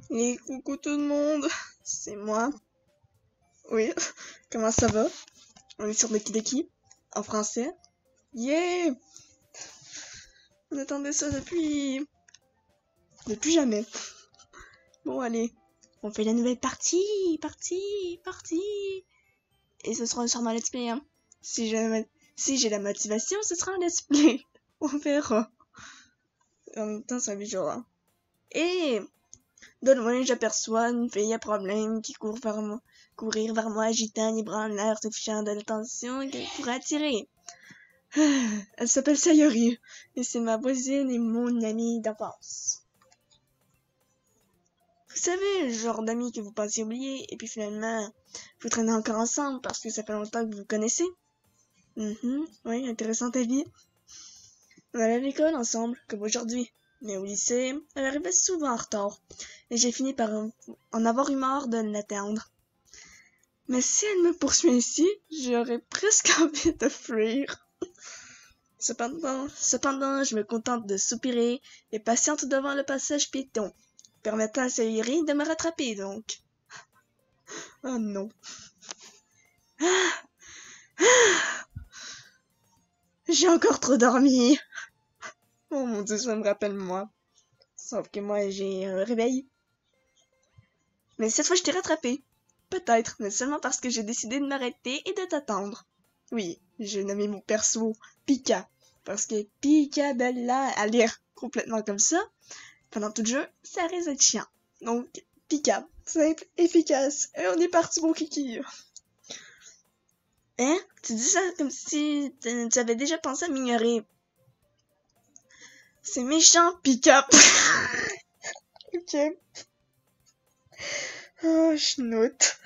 Et coucou tout le monde, c'est moi. Oui, comment ça va? On est sur Doki Doki, en français. Yeah! On attendait ça depuis jamais. Bon, allez, on fait la nouvelle partie. Et ce sera sûrement un let's play, hein. Si j'ai la motivation, ce sera un let's play. On verra. En même temps, c'est un bijou, hein. Et de loin, j'aperçois une fille à problème qui courir vers moi, agitant les bras en l'air, se fichant de l'attention qu'elle pourrait attirer. Elle s'appelle Sayori, et c'est ma voisine et mon amie d'enfance. Vous savez, le genre d'amis que vous pensez oublier, et puis finalement, vous traînez encore ensemble parce que ça fait longtemps que vous vous connaissez. Oui, intéressante avis. On allait à l'école ensemble, comme aujourd'hui. Mais au lycée, elle arrivait souvent en retard, et j'ai fini par en avoir eu marre de l'attendre. Mais si elle me poursuit ainsi, j'aurais presque envie de fuir. Cependant, je me contente de soupirer et patiente devant le passage piéton, permettant à Sayori de me rattraper donc. Oh non. J'ai encore trop dormi. Oh mon Dieu, ça me rappelle moi. Sauf que moi, j'ai un réveil. Mais cette fois, je t'ai rattrapé. Peut-être, mais seulement parce que j'ai décidé de m'arrêter et de t'attendre. Oui, j'ai nommé mon perso Pika. Parce que Pika-Bella a l'air complètement comme ça. Pendant tout le jeu, ça risque d'être chiant. Donc, Pika, simple, efficace. Et on est parti, mon kiki. Hein? Tu dis ça comme si tu avais déjà pensé à m'ignorer. C'est méchant, Pika. Ok. Oh, schnout.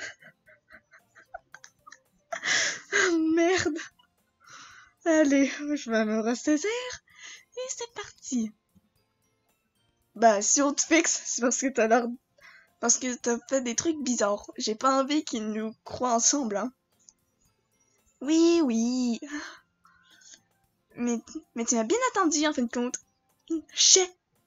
Oh, merde. Allez, je vais me ressaisir. Et c'est parti. Bah, si on te fixe, c'est parce que t'as fait des trucs bizarres. J'ai pas envie qu'ils nous croient ensemble, hein. Oui. Mais tu m'as bien attendu, en fin de compte. Chais.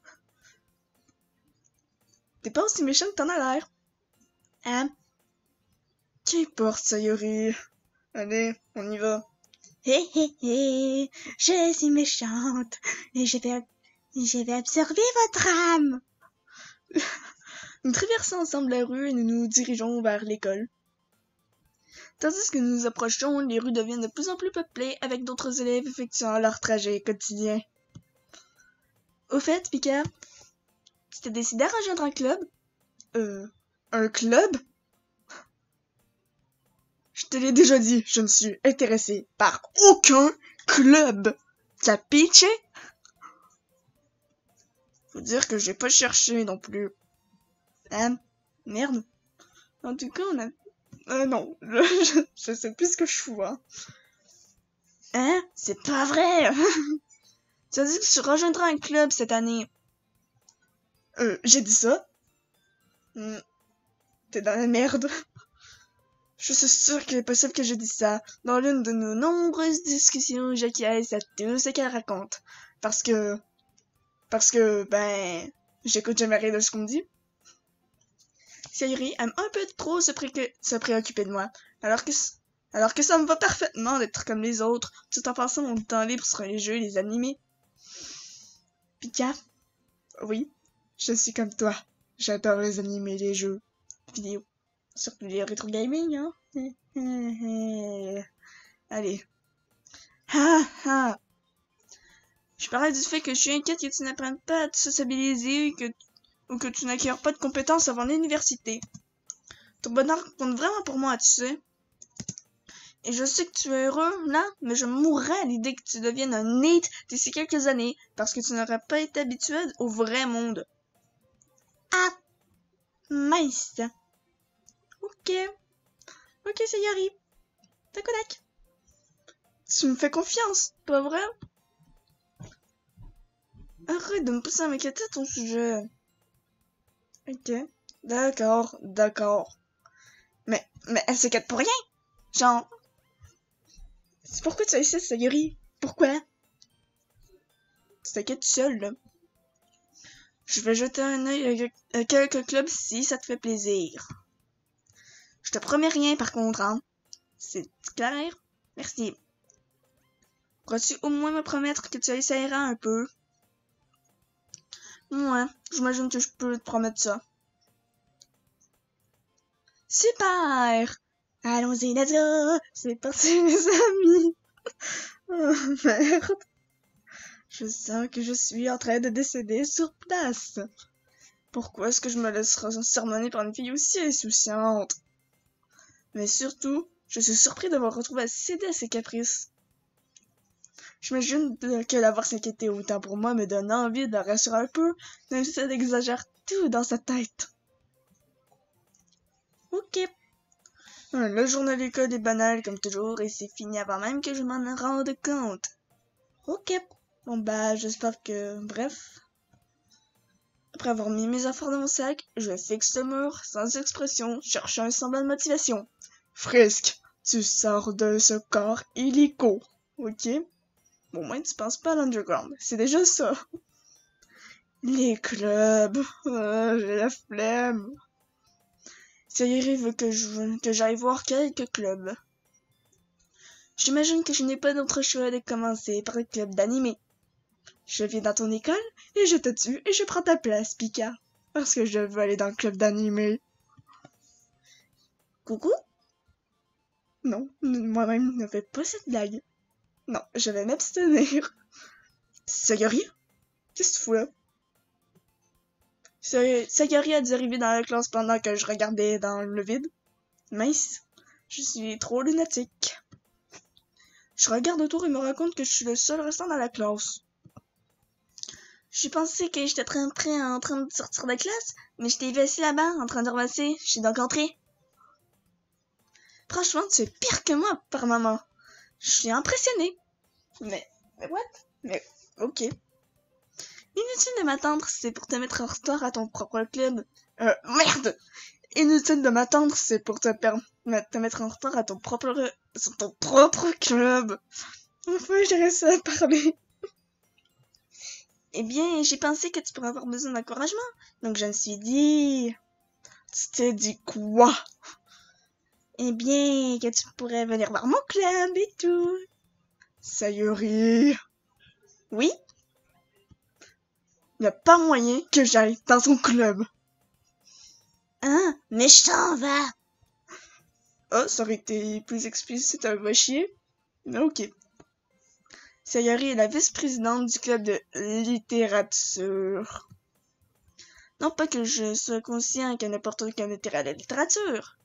T'es pas aussi méchant que t'en as l'air. Hein? Qu'importe, Sayori. Allez, on y va. Hé, je suis méchante et je vais absorber votre âme. Nous traversons ensemble la rue et nous nous dirigeons vers l'école. Tandis que nous nous approchons, les rues deviennent de plus en plus peuplées avec d'autres élèves effectuant leur trajet quotidien. Au fait, Pika, tu t'es décidé à rejoindre un club? Un club? Je te l'ai déjà dit, je ne suis intéressée par aucun club. T'as pitché? Faut dire que j'ai pas cherché non plus. Hein? Merde. En tout cas, on a... non, je sais plus ce que je fous, hein. Hein? C'est pas vrai! Tu as dit que tu rejoindras un club cette année. J'ai dit ça? T'es dans la merde. Je suis sûre qu'il est possible que je dise ça. Dans l'une de nos nombreuses discussions, j'acquiesce à tout ce qu'elle raconte. Parce que, j'écoute jamais rien de ce qu'on me dit. Sayori aime un peu trop se préoccuper de moi, alors que ça me va parfaitement d'être comme les autres, tout en passant mon temps libre sur les jeux et les animés. Pika? Oui, je suis comme toi. J'adore les animés et les jeux vidéo. Surtout les rétro gaming, hein. Allez. Je parlais du fait que je suis inquiète que tu n'apprennes pas à te sociabiliser ou que tu n'acquiers pas de compétences avant l'université. Ton bonheur compte vraiment pour moi, tu sais. Et je sais que tu es heureux, là, mais je mourrais à l'idée que tu deviennes un Nate d'ici quelques années, parce que tu n'aurais pas été habitué au vrai monde. Ah! Mince! Ok, Sayori. Tac. Tu me fais confiance, pas vrai? Arrête de me pousser à m'inquiéter à ton sujet. Ok, d'accord. Mais elle s'inquiète pour rien. Genre, c'est pourquoi tu es ici, Sayori? Pourquoi? Tu t'inquiètes seule, là. Je vais jeter un œil à quelques clubs si ça te fait plaisir. Je te promets rien par contre, hein. C'est clair? Merci. Pourras-tu au moins me promettre que tu essaieras un peu? Ouais, j'imagine que je peux te promettre ça. Super! Allons-y, let's go! C'est parti, mes amis! Oh, merde! Je sens que je suis en train de décéder sur place. Pourquoi est-ce que je me laisserai sermonner par une fille aussi insouciante? Mais surtout, je suis surpris de me retrouver à céder à ses caprices. J'imagine que l'avoir s'inquiéter autant pour moi me donne envie de la rassurer un peu, même si elle exagère tout dans sa tête. Ok. Le journal d'école est banal comme toujours et c'est fini avant même que je m'en rende compte. Ok. Bon bah j'espère que... Bref. Après avoir mis mes affaires dans mon sac, je fixe le mur, sans expression, cherchant un semblant de motivation. Frisk, tu sors de ce corps illico, ok? Bon, au moins tu penses pas à l'underground, c'est déjà ça. Les clubs, j'ai la flemme. Sayuri veut que j'aille voir quelques clubs. J'imagine que je n'ai pas d'autre choix de commencer par le club d'animé. Je viens dans ton école et je te tue et je prends ta place, Pika. Parce que je veux aller dans le club d'animé. Coucou? Non, moi-même ne fais pas cette blague. Non, je vais m'abstenir. Sayori? Qu'est-ce que tu fous là? Sayori a dû arriver dans la classe pendant que je regardais dans le vide. Mince, je suis trop lunatique. Je regarde autour et me rends compte que je suis le seul restant dans la classe. J'ai pensé que j'étais en train de sortir de classe, mais je t'ai vu assis là-bas, en train de ramasser. Je suis donc entrée. Franchement, tu es pire que moi, par maman. Je suis impressionnée. Mais what? Mais, ok. Inutile de m'attendre, c'est pour te mettre en retard à ton propre club. Merde! Inutile de m'attendre, c'est pour te mettre en retard à ton propre club. Enfin, j'ai réussi à parler. Eh bien, j'ai pensé que tu pourrais avoir besoin d'encouragement. Donc, je me suis dit... Tu t'es dit quoi? Eh bien, que tu pourrais venir voir mon club et tout. Sayuri. Oui? Il n'y a pas moyen que j'aille dans son club. Hein? Mais je t'en vais. Oh, ça aurait été plus explicite un vrai chier. Mais ok. Sayori est la vice-présidente du club de littérature. Non pas que je sois conscient qu'elle n'apporte aucun intérêt à la littérature.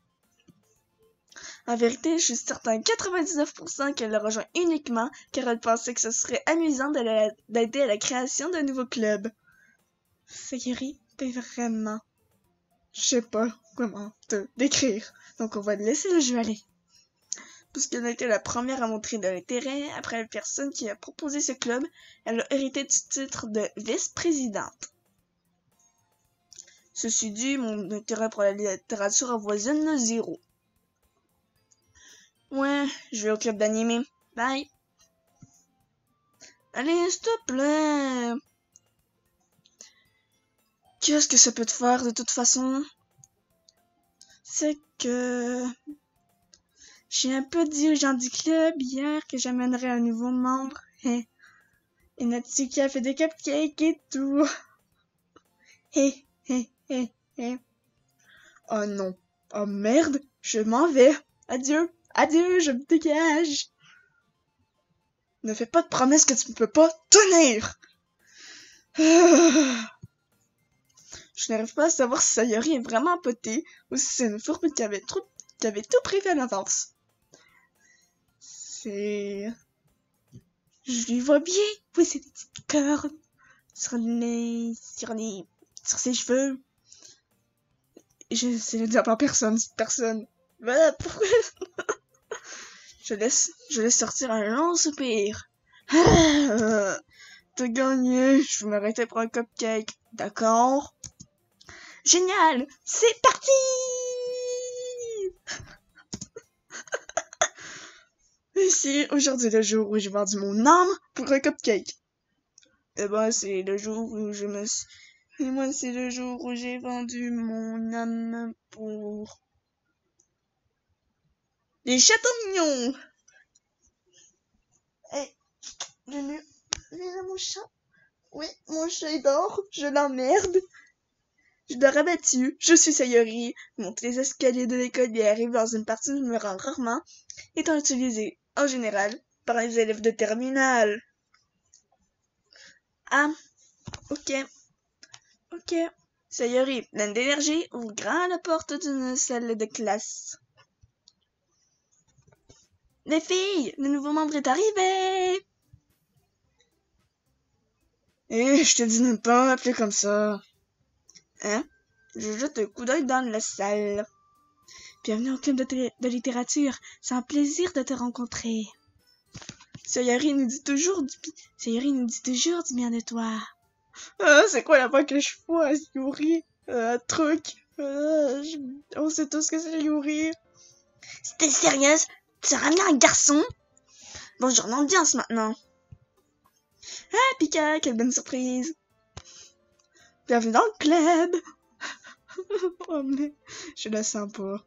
En vérité, je suis certain 99% qu'elle le rejoint uniquement car elle pensait que ce serait amusant d'aider à la création d'un nouveau club. Sayori, t'es vraiment... Je sais pas comment te décrire, donc on va laisser le jeu aller. Puisqu'elle a été la première à montrer de l'intérêt, après la personne qui a proposé ce club, elle a hérité du titre de vice-présidente. Ceci dit, mon intérêt pour la littérature avoisine le 0. Ouais, je vais au club d'animé. Bye. Allez, s'il te plaît. Qu'est-ce que ça peut te faire de toute façon? C'est que... J'ai un peu dit aux gens du club hier que j'amènerais un nouveau membre. Et Natsuki a fait des cupcakes et tout. Oh non. Oh merde, je m'en vais. Adieu. Adieu, je me dégage. Ne fais pas de promesses que tu ne peux pas tenir. Je n'arrive pas à savoir si Sayori est vraiment potée ou si c'est une fourbe qui avait tout prévu à l'avance. Je lui vois bien. Oui, c'est des petites cornes sur ses cheveux. Je sais le dire par personne, cette personne. Voilà pourquoi. Je laisse sortir un long soupir. T'as gagné, je vais m'arrêter pour un cupcake. D'accord? Génial! C'est parti! Ici, aujourd'hui est le jour où j'ai vendu mon âme pour un cupcake. Eh ben, c'est le jour où je me suis... Et moi, c'est le jour où j'ai vendu mon âme pour des châtaignions. Eh, j'ai mon chat. Oui, mon chat dort. Je l'emmerde. Je dors abattu. Je suis Sayori. Monte les escaliers de l'école et arrive dans une partie où je me rends rarement, étant utilisée, en général, par les élèves de terminale. Ah, ok. Ok. Sayori, pleine d'énergie, ouvre grand la porte d'une salle de classe. Les filles, le nouveau membre est arrivé! Eh, je te dis de ne pas m'appeler comme ça. Hein? Je jette un coup d'œil dans la salle. Bienvenue au club de littérature. C'est un plaisir de te rencontrer. Sayori nous dit toujours du bien de toi. Ah, c'est quoi la voix que je vois, Yuri? Truc. On sait tous que c'est Yuri. C'était sérieuse? Tu as ramené un garçon? Bonjour l'ambiance maintenant. Ah, Pika, quelle bonne surprise. Bienvenue dans le club. Oh, mais je la sens pas.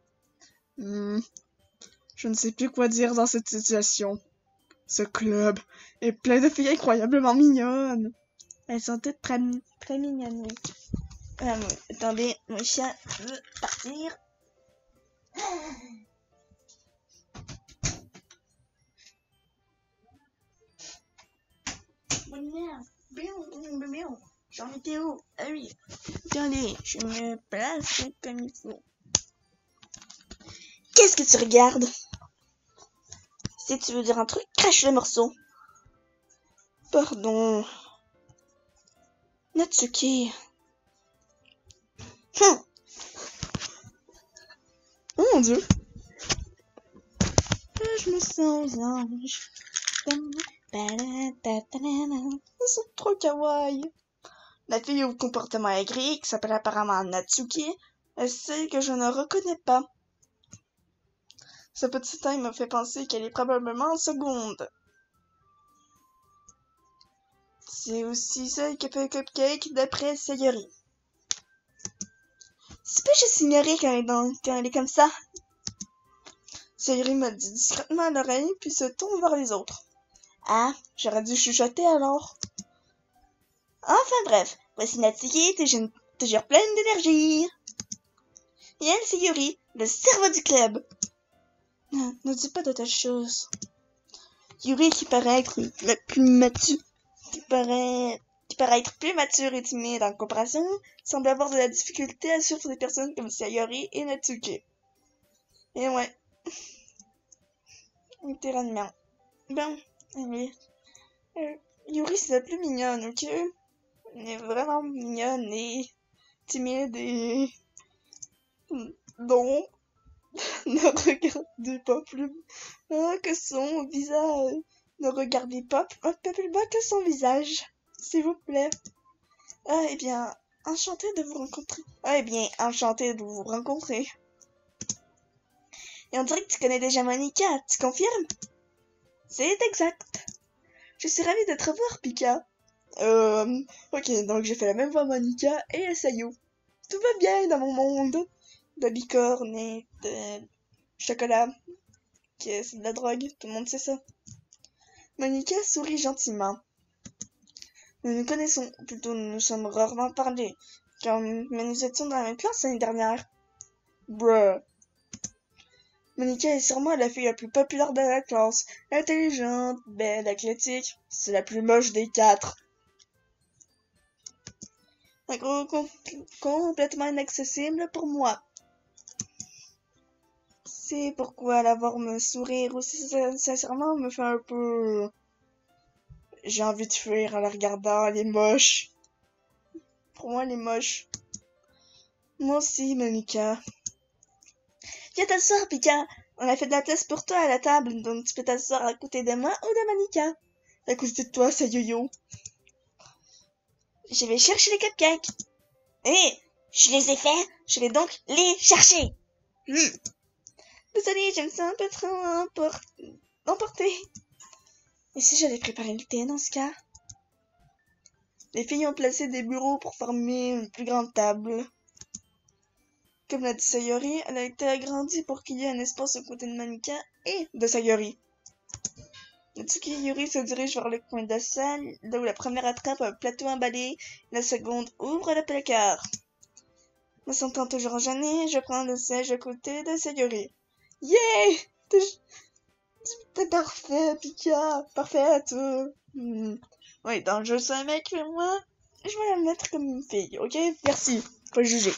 Je ne sais plus quoi dire dans cette situation. Ce club est plein de filles incroyablement mignonnes. Elles sont toutes très mignonnes, oui. Attendez, mon chien veut partir. Bonne merde. Bien. J'en étais où? Ah oui. Attendez, je me place comme il faut. Qu'est-ce que tu regardes? Si tu veux dire un truc, crache le morceau. Pardon. Natsuki. Oh mon dieu. Je me sens aux anges. C'est trop kawaii. La fille au comportement aigri, qui s'appelle apparemment Natsuki, est celle que je ne reconnais pas. Ce petit teint me fait penser qu'elle est probablement en seconde. C'est aussi celle qui fait Cupcake d'après Sayori. C'est pas juste ignorer quand elle est comme ça. Sayori me dit discrètement à l'oreille, puis se tourne vers les autres. Ah, j'aurais dû chuchoter alors. Enfin bref, voici Natsuki, toujours pleine d'énergie. Et elle, c'est Yuri, le cerveau du club. Ne dis pas de telles choses. Yuri qui paraît être le plus mature, qui paraît être plus mature et timide en comparaison, semble avoir de la difficulté à suivre des personnes comme Sayori et Natsuki. Et ouais. Littéralement. Bon, allez. Yuri c'est la plus mignonne, ok? Elle est vraiment mignonne et timide et... Donc, ne regardez pas plus bas que son visage. Ne regardez pas un peu plus bas que son visage, s'il vous plaît. Ah, eh bien, enchantée de vous rencontrer. Ah, eh bien, enchantée de vous rencontrer. Et on dirait que tu connais déjà Monica, tu confirmes? C'est exact. Je suis ravie de te revoir, Pika. Ok, donc j'ai fait la même voix à Monica et à Sayu. Tout va bien dans mon monde de licorne et de chocolat. Que c'est de la drogue, tout le monde sait ça. Monica sourit gentiment. Nous nous connaissons, plutôt nous nous sommes rarement parlé, mais nous étions dans la même classe l'année dernière. Bruh. Monica est sûrement la fille la plus populaire de la classe. Intelligente, belle, athlétique. C'est la plus moche des quatre. Un gros complètement inaccessible pour moi. C'est pourquoi la voir me sourire aussi sincèrement me fait un peu... J'ai envie de fuir en la regardant, elle est moche. Pour moi, elle est moche. Moi aussi, Monica. Viens t'asseoir, Pika. On a fait de la place pour toi à la table, donc tu peux t'asseoir à côté de moi ou de Monica. À côté de toi, c'est Yo-Yo. Je vais chercher les cupcakes. Eh, je les ai faits, je vais donc les chercher. Désolée, j'aime ça un peu trop emporter. Et si j'allais préparer le thé dans ce cas? Les filles ont placé des bureaux pour former une plus grande table. Comme l'a dit Sayori, elle a été agrandie pour qu'il y ait un espace aux côtés de Monika et de Sayori. Natsuki et Yuri se dirigent vers le coin de la salle, là où la première attrape un plateau emballé, la seconde ouvre le placard. Me sentant toujours gênée, je prends le siège à côté de Sayori. Yeah! T'es parfait, Pika! Parfaite! Oui, dans le jeu c'est un mec, mais moi, je vais la mettre comme une fille, ok? Merci, pas juger.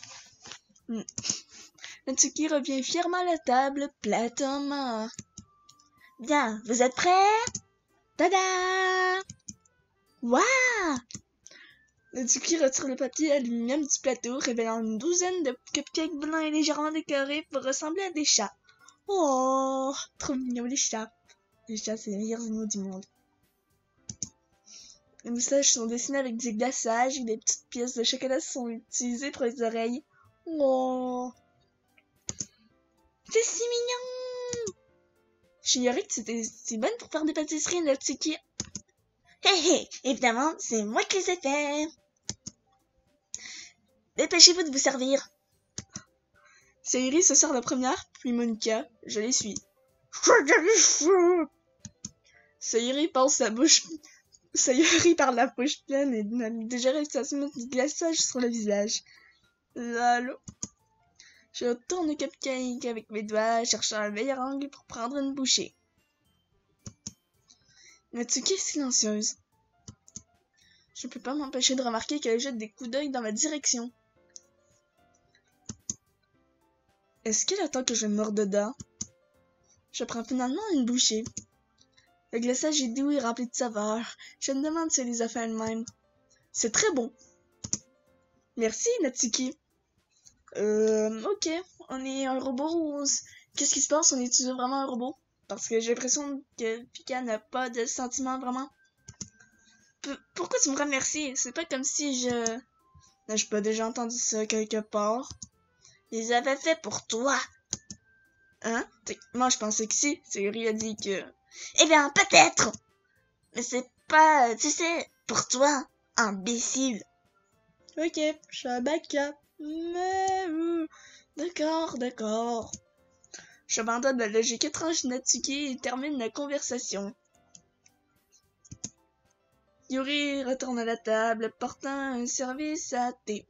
Natsuki revient fièrement à la table, plateau en main. Bien, vous êtes prêts? Tada! Waouh! Natsuki retire le papier aluminium du plateau, révélant une douzaine de cupcakes blancs et légèrement décorés pour ressembler à des chats. Oh! Trop mignon, les chats. Les chats, c'est les meilleurs animaux du monde. Les moustaches sont dessinées avec du glaçage et des petites pièces de chocolat sont utilisées pour les oreilles. Oh! C'est si mignon! J'ignorais que c'était si bonne pour faire des pâtisseries, Natsuki. Hé hé, évidemment, c'est moi qui les ai fait. Dépêchez-vous de vous servir. Sayori se sert la première, puis Monika, je les suis. Sayori parle la bouche pleine et a déjà réussi à se mettre du glaçage sur le visage. Lalo. Je tourne le cupcake avec mes doigts, cherchant un meilleur angle pour prendre une bouchée. Natsuki est silencieuse. Je ne peux pas m'empêcher de remarquer qu'elle jette des coups d'œil dans ma direction. Est-ce qu'elle attend que je morde dedans? Je prends finalement une bouchée. Le glaçage est doux et rempli de saveur. Je me demande si elle les a fait elle-même. C'est très bon. Merci, Natsuki. Ok. On est un robot rose. Qu'est-ce qui se passe? On est vraiment un robot? Parce que j'ai l'impression que Pika n'a pas de sentiments vraiment. Pourquoi tu me remercies? C'est pas comme si je... N'ai-je pas déjà entendu ça quelque part? Ils les avaient fait pour toi. Hein? Moi, je pensais que si. Sayori a dit que... Eh bien, peut-être! Mais c'est pas... Tu sais, pour toi, imbécile. Ok, je suis un backup. Mais... D'accord. J'abandonne la logique étrange de Natsuki et termine la conversation. Yuri retourne à la table, portant un service à thé.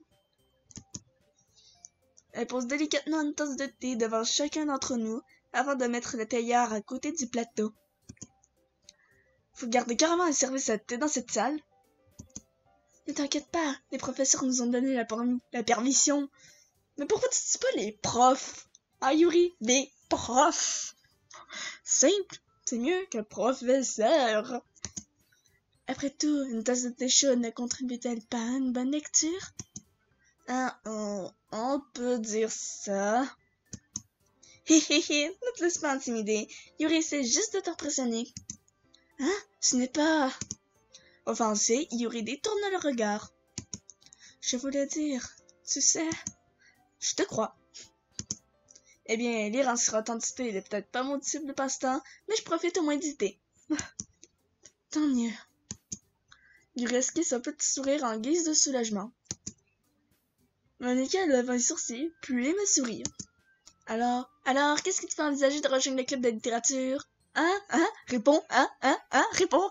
Elle pose délicatement une tasse de thé devant chacun d'entre nous, avant de mettre la théière à côté du plateau. Vous gardez carrément un service à thé dans cette salle? Ne t'inquiète pas, les professeurs nous ont donné la permission. Mais pourquoi tu dis pas les profs? Ah Yuri, les profs! Simple, c'est mieux que professeur. Après tout, une tasse de thé chaud ne contribue-t-elle pas à une bonne lecture? Ah, on peut dire ça. Hé hé hé, ne te laisse pas intimider. Yuri essaie juste de t'impressionner. Hein? Ce n'est pas... Offensé, Yuri détourne le regard. Je voulais dire, tu sais, je te crois. Eh bien, lire en surentendité n'est peut-être pas mon type de passe-temps, mais je profite au moins du thé. Tant mieux. Yuri esquisse un petit sourire en guise de soulagement. Monika lève un sourcil, puis me sourit. Alors, qu'est-ce qui te fait envisager de rejoindre le club de littérature? Réponds, réponds,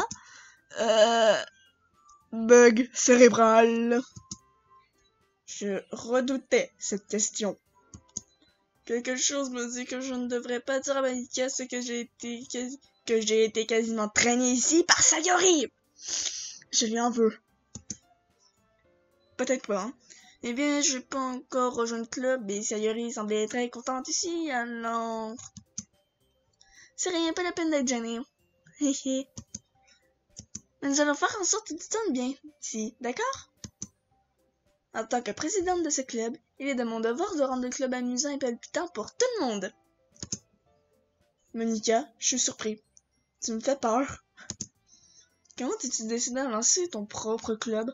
Bug cérébral. Je redoutais cette question. Quelque chose me dit que je ne devrais pas dire à Monika ce que j'ai été quasiment traîné ici par Sayori. Je lui en veux. Peut-être pas, hein. Eh bien, je n'ai pas encore rejoint le club et Sayori semblait très contente ici, alors... C'est rien, pas la peine d'être gêné. Hé. Mais nous allons faire en sorte que tu te sentes bien ici, d'accord? En tant que présidente de ce club, il est de mon devoir de rendre le club amusant et palpitant pour tout le monde. Monika, je suis surpris. Tu me fais peur. Comment t'es-tu décidé à lancer ton propre club?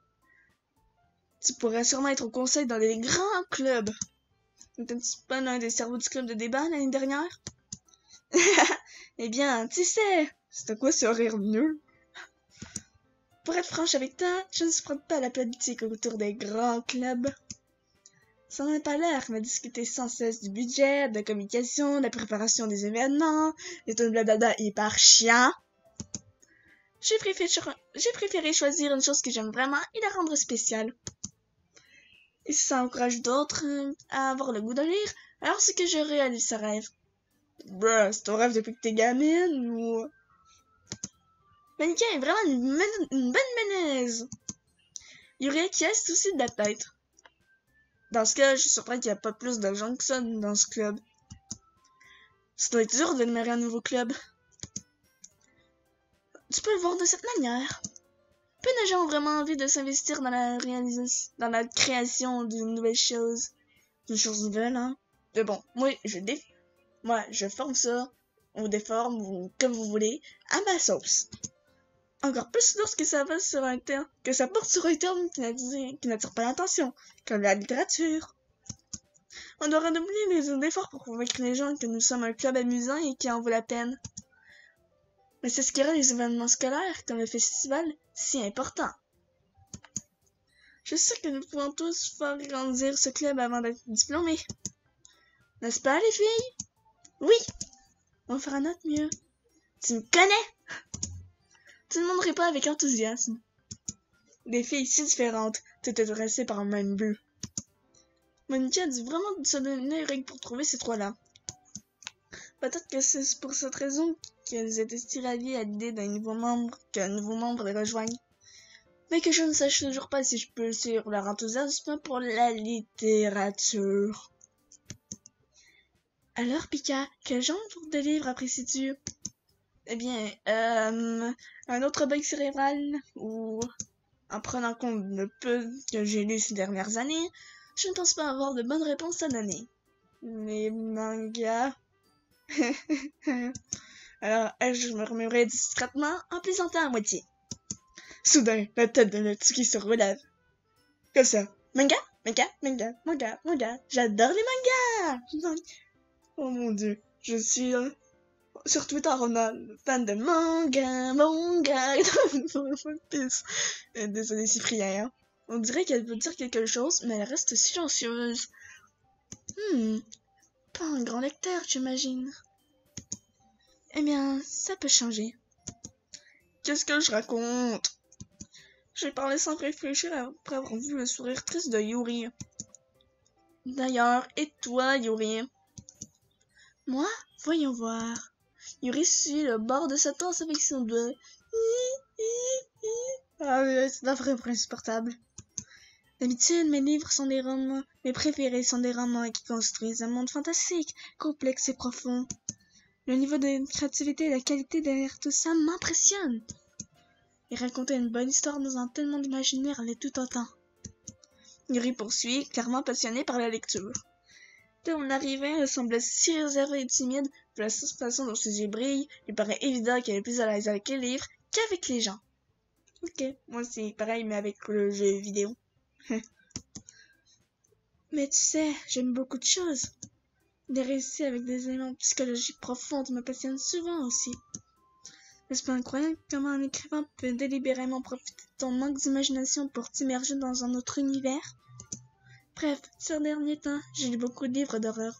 Tu pourrais sûrement être au conseil dans les grands clubs. N'étais-tu pas l'un des cerveaux du club de débat l'année dernière? Eh bien, tu sais, c'était quoi ce rire nul? Pour être franche avec toi, je ne supporte pas la politique autour des grands clubs. Ça n'en est pas l'air, mais discuter sans cesse du budget, de la communication, de la préparation des événements, et tout le blablabla hyper chiant. J'ai préféré choisir une chose que j'aime vraiment et la rendre spéciale. Et si ça encourage d'autres à avoir le goût de lire, alors c'est que je réalise ce rêve. Bruh, c'est ton rêve depuis que t'es gamine ou... Monica est vraiment une bonne menace. Yuria qui est aussi de la tête. Dans ce cas, je suis surpris qu'il n'y a pas plus de gens que ça dans ce club. Ça doit être dur de démarrer un nouveau club. Tu peux le voir de cette manière. Peu de gens ont vraiment envie de s'investir dans la création d'une nouvelle chose. D'une chose nouvelle, hein. Mais bon, moi, je forme ça, ou déforme, ou comme vous voulez, à ma sauce. Encore plus lorsque ça porte sur un terme qui n'attire pas l'attention, comme la littérature. On doit redoubler les efforts pour convaincre les gens que nous sommes un club amusant et qui en vaut la peine. Mais c'est ce qui rend les événements scolaires, comme le festival, si importants. Je sais que nous pouvons tous faire grandir ce club avant d'être diplômés. N'est-ce pas, les filles? Oui! On fera notre mieux. Tu me connais? Tu ne demanderais pas avec enthousiasme. Des filles si différentes, toutes intéressées par le même but. Monica a dû vraiment se donner une règle pour trouver ces trois-là. Peut-être que c'est pour cette raison qu'elles étaient si ravies à l'idée qu'un nouveau membre les rejoigne. Mais que je ne sache toujours pas si je peux suivre leur enthousiasme pour la littérature. Alors, Pika, quel genre de livre apprécies-tu? Eh bien, un autre bug cérébral, ou en prenant compte le peu que j'ai lu ces dernières années, je ne pense pas avoir de bonnes réponses à donner. Les mangas... Alors, je murmurais discrètement en plaisantant à moitié. Soudain, la tête de Natsuki se relève. Comme ça. Manga? J'adore les mangas! Oh mon dieu, je suis... sur Twitter, on a le fan de manga. Désolé, Cyprien. Hein. On dirait qu'elle veut dire quelque chose, mais elle reste silencieuse. Pas un grand lecteur, j'imagine. Eh bien, ça peut changer. Qu'est-ce que je raconte? J'ai parlé sans réfléchir après avoir vu le sourire triste de Yuri. D'ailleurs, et toi, Yuri? Moi? Voyons voir. Yuri suit le bord de sa tasse avec son doigt. Ah oui, c'est vraiment insupportable. D'habitude, mes préférés sont des romans qui construisent un monde fantastique, complexe et profond. Le niveau de créativité et la qualité derrière tout ça m'impressionnent. Et raconter une bonne histoire dans un tel monde imaginaire l'est tout autant. Yuri poursuit, clairement passionné par la lecture. Dès mon arrivée, elle semblait si réservée et timide, de la façon dont ses yeux brillent, il paraît évident qu'elle est plus à l'aise avec les livres qu'avec les gens. Ok, moi c'est pareil, mais avec le jeu vidéo. Mais tu sais, j'aime beaucoup de choses. Des récits avec des éléments psychologiques profonds me passionnent souvent aussi. N'est-ce pas incroyable comment un écrivain peut délibérément profiter de ton manque d'imagination pour t'immerger dans un autre univers? Bref, ces derniers temps, j'ai lu beaucoup de livres d'horreur.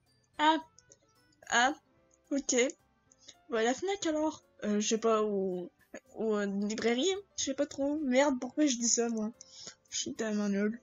Ok. Ouais, la Fnac alors. Je sais pas, ou une librairie, je sais pas trop. Merde, pourquoi je dis ça, moi? Je suis tellement nul.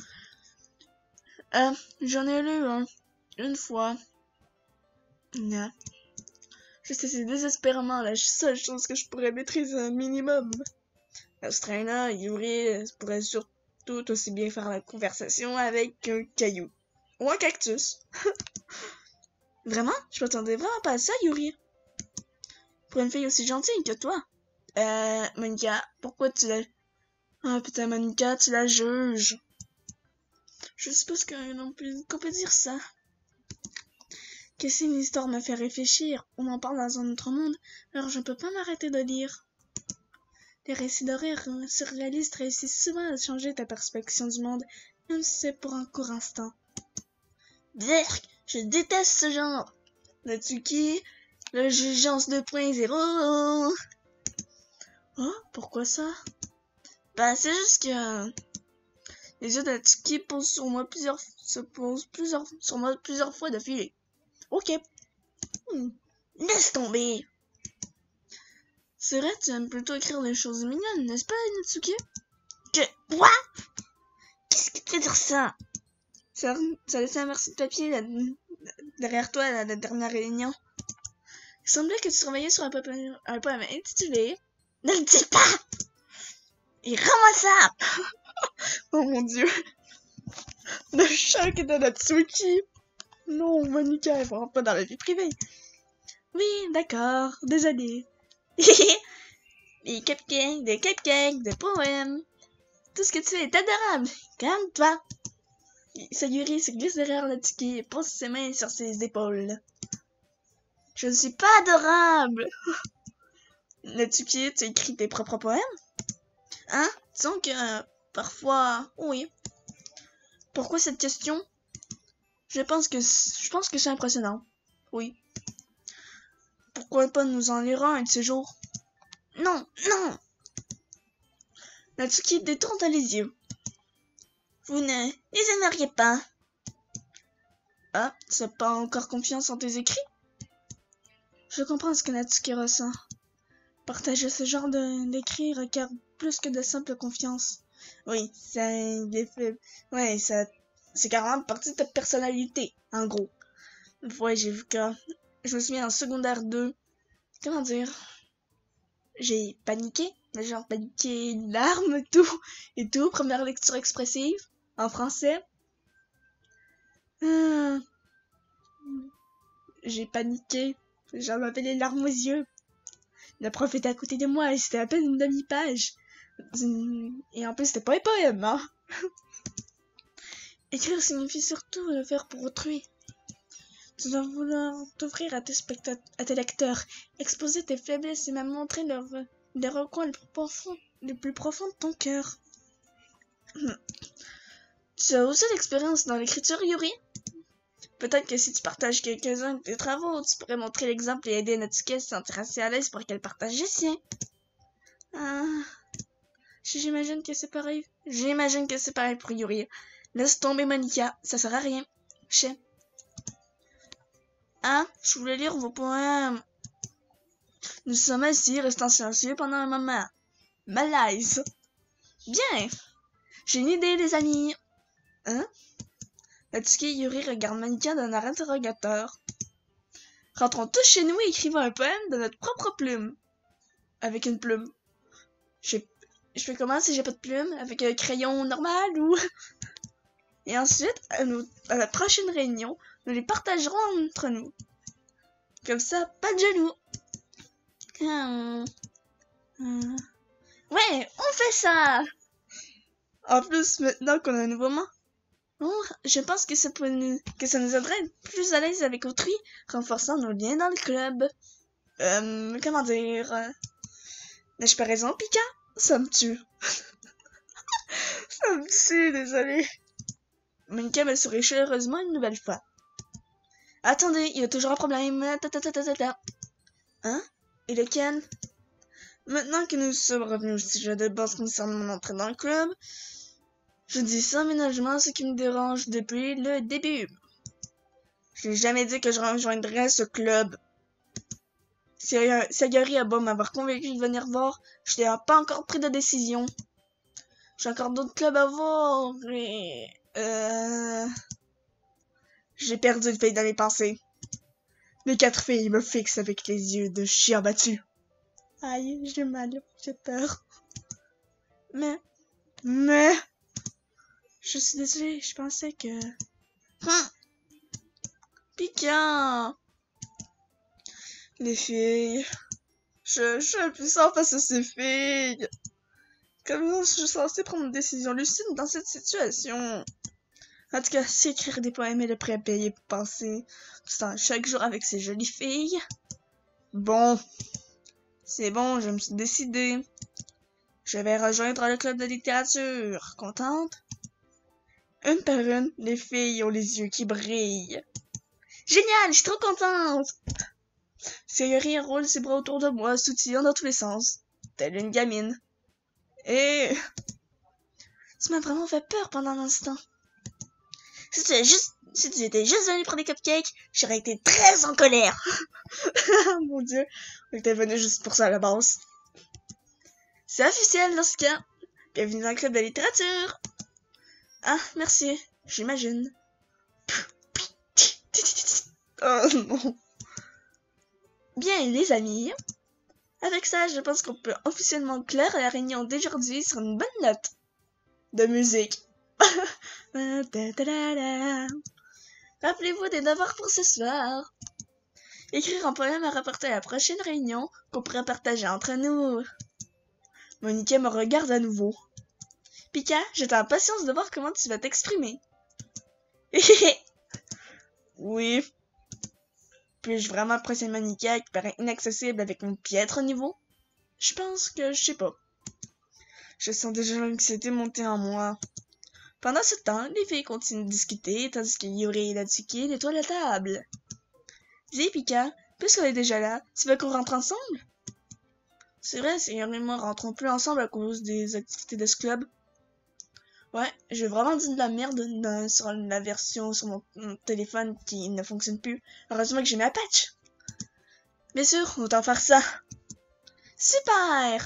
J'en ai lu une fois. Yeah. Je sais, c'est désespérément la seule chose que je pourrais maîtriser un minimum. À ce train-là, Yuri pourrait surtout aussi bien faire la conversation avec un caillou. Ou un cactus. Vraiment? Je m'attendais vraiment pas à ça, Yuri. Pour une fille aussi gentille que toi. Monica, pourquoi tu la... Ah putain, Monica, tu la juges. Je suppose qu'on peut dire ça. Que si une histoire me fait réfléchir, on en parle dans un autre monde, alors je ne peux pas m'arrêter de lire. Les récits d'horreur surréalistes réussissent souvent à changer ta perception du monde, même si c'est pour un court instant. Berk, je déteste ce genre. Natsuki, le jugeance 2.0. Oh, pourquoi ça? Ben, c'est juste que les yeux d'Atsuki se posent sur moi plusieurs fois d'affilée. Ok. Laisse tomber. C'est vrai, tu aimes plutôt écrire des choses mignonnes, n'est-ce pas, Natsuki? Quoi? Qu'est-ce qui te fait dire ça? Ça laissait un morceau de papier derrière toi à la dernière réunion. Il semblait que tu travaillais sur un poème intitulé « Ne le dis pas! » Et rends-moi ça! Oh mon dieu! Le choc de Natsuki! Non, Monica, elle rentre pas dans la vie privée. Oui, d'accord, désolé. Des cupcakes, des poèmes. Tout ce que tu fais est adorable. Calme-toi. Sayuri se glisse derrière Natsuki et pose ses mains sur ses épaules. Je ne suis pas adorable. Natsuki, tu écris tes propres poèmes? Hein? Disons que parfois, oui. Pourquoi cette question? Je pense que c'est impressionnant. Oui. Pourquoi pas nous en lire un de ces jours? Non, non! Natsuki détourne les yeux. Vous ne les aimeriez pas? Ah, tu n'as pas encore confiance en tes écrits? Je comprends ce que Natsuki ressent. Partager ce genre d'écrits requiert plus que de simple confiance. Oui, c'est carrément partie de ta personnalité, en gros. Une fois, j'ai vu que je me souviens en secondaire 2. Comment dire? J'ai paniqué, genre paniqué, larmes, et tout, première lecture expressive, en français. J'ai paniqué, j'avais les larmes aux yeux. La prof était à côté de moi et c'était à peine une demi-page. Et en plus, c'était pas un poème, hein. Écrire signifie surtout le faire pour autrui. Tu dois vouloir t'offrir à tes lecteurs, exposer tes faiblesses et même montrer les recoins les plus profonds de ton cœur. Tu as aussi l'expérience dans l'écriture, Yuri? Peut-être que si tu partages quelques-uns de tes travaux, tu pourrais montrer l'exemple et aider Natsuki à se sentir assez à l'aise pour qu'elle partage les siens. J'imagine que c'est pareil. J'imagine que c'est pareil pour Yuri. Laisse tomber, Monica, ça sert à rien. Je voulais lire vos poèmes. Nous sommes assis, restant silencieux pendant un moment. Malaise. Bien. J'ai une idée, les amis. Natsuki et Yuri regardent Monica d'un air interrogateur. Rentrons tous chez nous et écrivons un poème de notre propre plume. Avec une plume. Je fais comment si j'ai pas de plume? Avec un crayon normal ou... Et ensuite, à la prochaine réunion, nous les partagerons entre nous. Comme ça, pas de jaloux. Ouais, on fait ça! En plus, maintenant qu'on a un nouveau mot, je pense que ça nous aiderait à être plus à l'aise avec autrui, renforçant nos liens dans le club. Comment dire? N'ai-je pas raison, Pika? Ça me tue. Ça me tue, désolé. Monica me sourit chaleureusement une nouvelle fois. Attendez, il y a toujours un problème. Et lequel? Maintenant que nous sommes revenus au sujet de base concernant mon entrée dans le club, je dis sans ménagement ce qui me dérange depuis le début. Je n'ai jamais dit que je rejoindrais ce club. Sayuri a beau m'avoir convaincu de venir voir, je n'ai pas encore pris de décision. J'ai encore d'autres clubs à voir et... J'ai perdu le fil dans les pensées. Les 4 filles me fixent avec les yeux de chien battu. Aïe, j'ai mal, j'ai peur. Mais... Je suis désolée, je pensais que... Piquant. Les filles... Je suis impuissant face à ces filles. Comment je suis censée prendre une décision lucide dans cette situation? En tout cas, si écrire des poèmes est le prix à payer pour passer tout ça chaque jour avec ces jolies filles. Bon, c'est bon, je me suis décidée. Je vais rejoindre le club de littérature. Contente? Une par une, les filles ont les yeux qui brillent. Génial, je suis trop contente! Sayuri roule ses bras autour de moi, soutillant dans tous les sens, telle une gamine. Et tu m'as vraiment fait peur pendant un instant. Si tu étais juste venu prendre des cupcakes, j'aurais été très en colère. Mon Dieu, on était venu juste pour ça à la base. C'est officiel dans ce cas. Bienvenue dans le club de littérature. Ah, merci, j'imagine. Oh non. Bien, les amis, avec ça, je pense qu'on peut officiellement clore la réunion d'aujourd'hui sur une bonne note de musique. Rappelez-vous des devoirs pour ce soir. Écrire un poème à rapporter à la prochaine réunion qu'on pourrait partager entre nous. Monica me regarde à nouveau. Pika, j'attends impatience de voir comment tu vas t'exprimer. Oui. Puis-je vraiment presser Monica qui paraît inaccessible avec mon piètre niveau? Je pense que je sais pas. Je sens déjà l'anxiété monter en moi. Pendant ce temps, les filles continuent de discuter tandis que Yuri et Natsuki nettoient la table. Dis Pika, puisqu'on est déjà là, tu veux qu'on rentre ensemble? C'est vrai, Yuri et moi rentrons plus ensemble à cause des activités de ce club. Ouais, j'ai vraiment dit de la merde sur la version sur mon téléphone qui ne fonctionne plus. Heureusement que j'ai mis un patch. Bien sûr, autant faire ça. Super!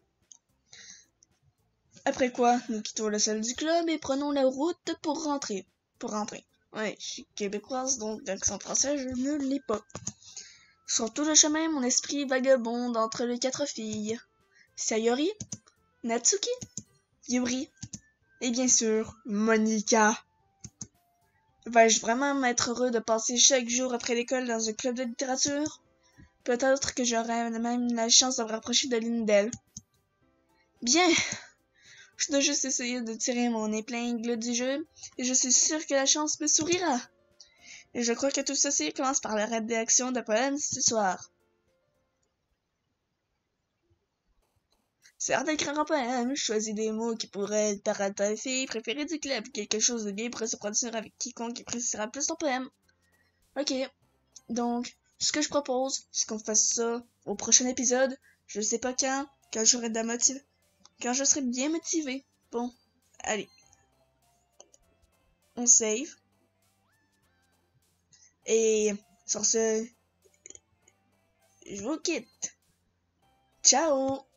Après quoi, nous quittons la salle du club et prenons la route pour rentrer. Ouais, je suis québécoise, donc l'accent français, je ne l'ai pas. Sur tout le chemin, mon esprit vagabonde entre les 4 filles. Sayori, Natsuki, Yuri, et bien sûr, Monica. Vais-je vraiment être heureux de passer chaque jour après l'école dans un club de littérature? Peut-être que j'aurai même la chance de me rapprocher de l'une d'elles. Bien, je dois juste essayer de tirer mon épingle du jeu, et je suis sûre que la chance me sourira. Et je crois que tout ceci commence par la rédaction de poèmes ce soir. Sert d'écrire un poème, choisis des mots qui pourraient paraître ta fille préférée du club, quelque chose de bien pourrait se produire avec quiconque appréciera plus ton poème. Ok, donc, ce que je propose, c'est qu'on fasse ça au prochain épisode. Je sais pas quand j'aurai de la motive, quand je serai bien motivé. Bon, allez, on save. Et sur ce, je vous quitte. Ciao!